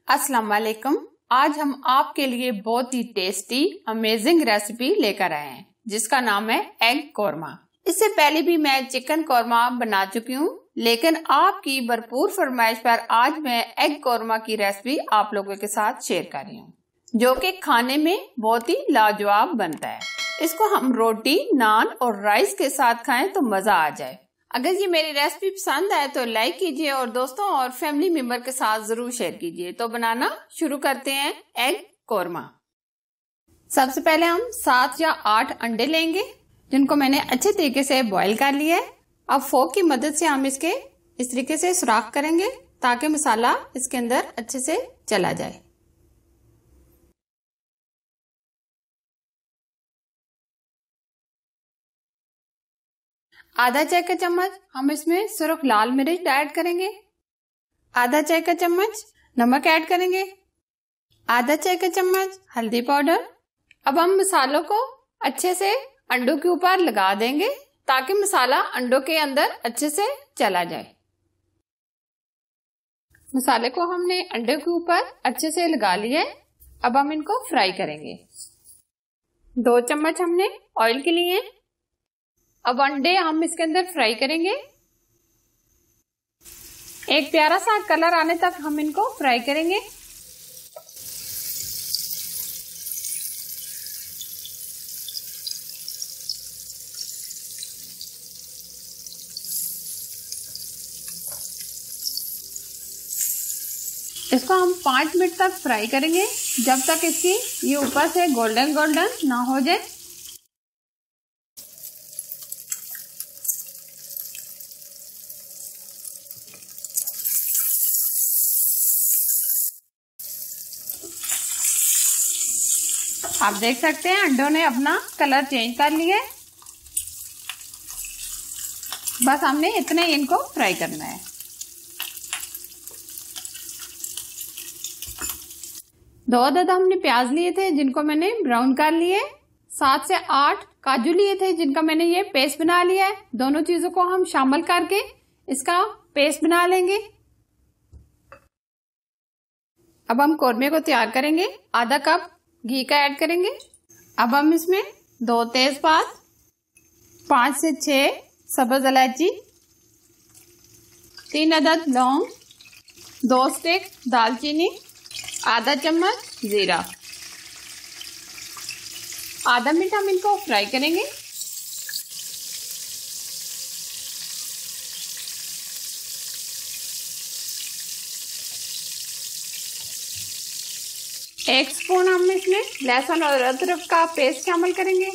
अस्सलाम वालेकुम। आज हम आपके लिए बहुत ही टेस्टी अमेजिंग रेसिपी लेकर आए हैं जिसका नाम है एग कोरमा। इससे पहले भी मैं चिकन कोरमा बना चुकी हूँ, लेकिन आपकी भरपूर फरमाइश पर आज मैं एग कोरमा की रेसिपी आप लोगों के साथ शेयर कर रही हूँ, जो कि खाने में बहुत ही लाजवाब बनता है। इसको हम रोटी, नान और राइस के साथ खाएं तो मजा आ जाए। अगर ये मेरी रेसिपी पसंद आए तो लाइक कीजिए और दोस्तों और फैमिली मेंबर के साथ जरूर शेयर कीजिए। तो बनाना शुरू करते हैं एग कोरमा। सबसे पहले हम 7 या 8 अंडे लेंगे, जिनको मैंने अच्छे तरीके से बॉईल कर लिया है। अब फोक की मदद से हम इसके इस तरीके से सुराख करेंगे ताकि मसाला इसके अंदर अच्छे से चला जाए। आधा चाय का चम्मच हम इसमें सुरख लाल मिर्च ऐड करेंगे। आधा चाय का चम्मच नमक ऐड करेंगे। आधा चाय का चम्मच हल्दी पाउडर। अब हम मसालों को अच्छे से अंडों के ऊपर लगा देंगे ताकि मसाला अंडों के अंदर अच्छे से चला जाए। मसाले को हमने अंडे के ऊपर अच्छे से लगा लिया है। अब हम इनको फ्राई करेंगे। 2 चम्मच हमने ऑयल के लिए। अब अंडे हम इसके अंदर फ्राई करेंगे। एक प्यारा सा कलर आने तक हम इनको फ्राई करेंगे। इसको हम 5 मिनट तक फ्राई करेंगे, जब तक इसकी ये ऊपर से गोल्डन गोल्डन ना हो जाए। आप देख सकते हैं अंडों ने अपना कलर चेंज कर लिया है। बस हमने इतने इनको फ्राई करना है। 2 अदद हमने प्याज लिए थे जिनको मैंने ब्राउन कर लिए। 7 से 8 काजू लिए थे जिनका मैंने ये पेस्ट बना लिया है। दोनों चीजों को हम शामिल करके इसका पेस्ट बना लेंगे। अब हम कोरमे को तैयार करेंगे। आधा कप घी का ऐड करेंगे। अब हम इसमें 2 तेजपात, 5 से 6 सब्ज इलायची, 3 अदद लौंग, 2 स्टिक दालचीनी, आधा चम्मच जीरा। आधा मिनट हम इनको फ्राई करेंगे। एक स्पून हम इसमें लहसुन और अदरक का पेस्ट शामिल करेंगे।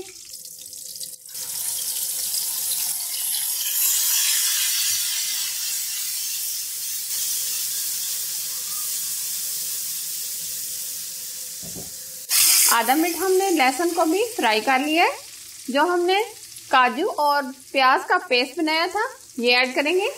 आधा मिनट हमने लहसुन को भी फ्राई कर लिया है। जो हमने काजू और प्याज का पेस्ट बनाया था ये ऐड करेंगे।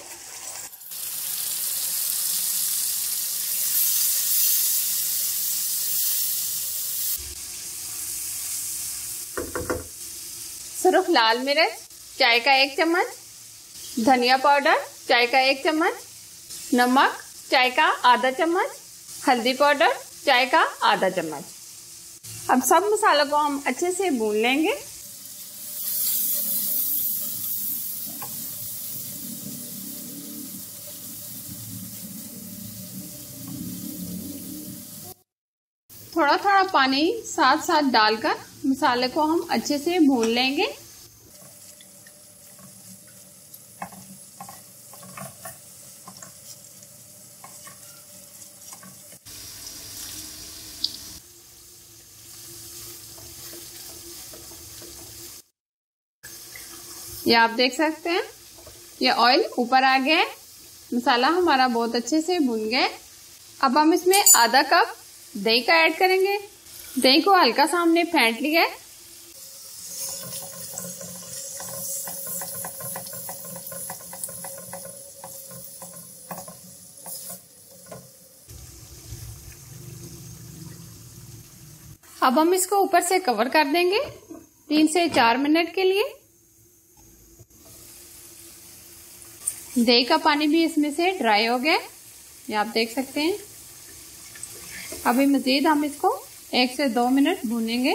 सुरख लाल मिर्च चाय का 1 चम्मच, धनिया पाउडर चाय का 1 चम्मच, नमक चाय का आधा चम्मच, हल्दी पाउडर चाय का आधा चम्मच। अब सब मसालों को हम अच्छे से भून लेंगे। थोड़ा थोड़ा पानी साथ साथ डालकर मसाले को हम अच्छे से भून लेंगे। ये आप देख सकते हैं ये ऑयल ऊपर आ गया है। मसाला हमारा बहुत अच्छे से भून गया है। अब हम इसमें आधा कप दही का ऐड करेंगे। दही को हल्का सा हमने फेंट लिया है। अब हम इसको ऊपर से कवर कर देंगे 3 से 4 मिनट के लिए। दही का पानी भी इसमें से ड्राई हो गया, ये आप देख सकते हैं। अभी मजीद हम इसको 1 से 2 मिनट भूनेंगे।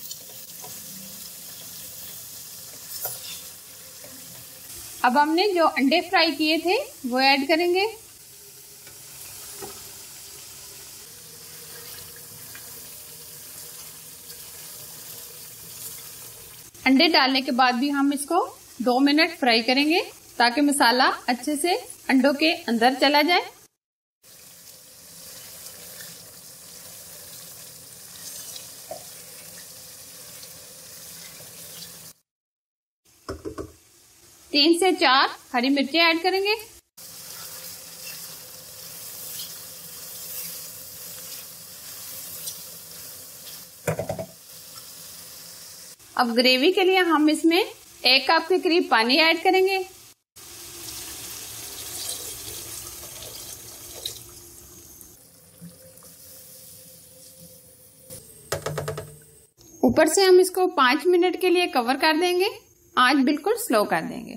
अब हमने जो अंडे फ्राई किए थे वो ऐड करेंगे। अंडे डालने के बाद भी हम इसको 2 मिनट फ्राई करेंगे ताकि मसाला अच्छे से अंडों के अंदर चला जाए। तीन से 4 हरी मिर्चें ऐड करेंगे। अब ग्रेवी के लिए हम इसमें 1 कप के करीब पानी ऐड करेंगे। ऊपर से हम इसको 5 मिनट के लिए कवर कर देंगे। आंच बिल्कुल स्लो कर देंगे।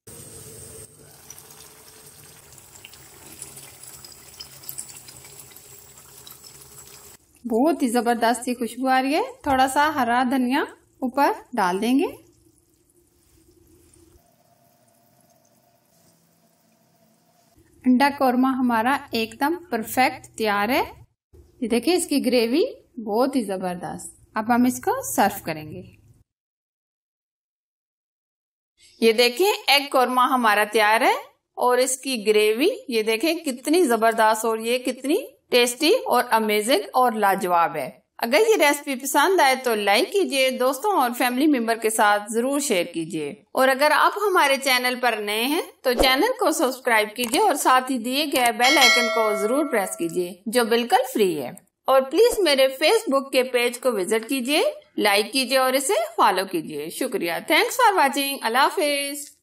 बहुत ही जबरदस्त सी खुशबू आ रही है। थोड़ा सा हरा धनिया ऊपर डाल देंगे। अंडा कोरमा हमारा एकदम परफेक्ट तैयार है। ये देखिए इसकी ग्रेवी बहुत ही जबरदस्त। अब हम इसको सर्व करेंगे। ये देखें एग कोरमा हमारा तैयार है और इसकी ग्रेवी ये देखें कितनी जबरदस्त और ये कितनी टेस्टी और अमेजिंग और लाजवाब है। अगर ये रेसिपी पसंद आए तो लाइक कीजिए, दोस्तों और फैमिली मेंबर के साथ जरूर शेयर कीजिए। और अगर आप हमारे चैनल पर नए हैं तो चैनल को सब्सक्राइब कीजिए और साथ ही दिए गए बेल आइकन को जरूर प्रेस कीजिए जो बिल्कुल फ्री है। और प्लीज मेरे फेसबुक के पेज को विजिट कीजिए, लाइक कीजिए और इसे फॉलो कीजिए। शुक्रिया। Thanks for watching. Allah Hafiz.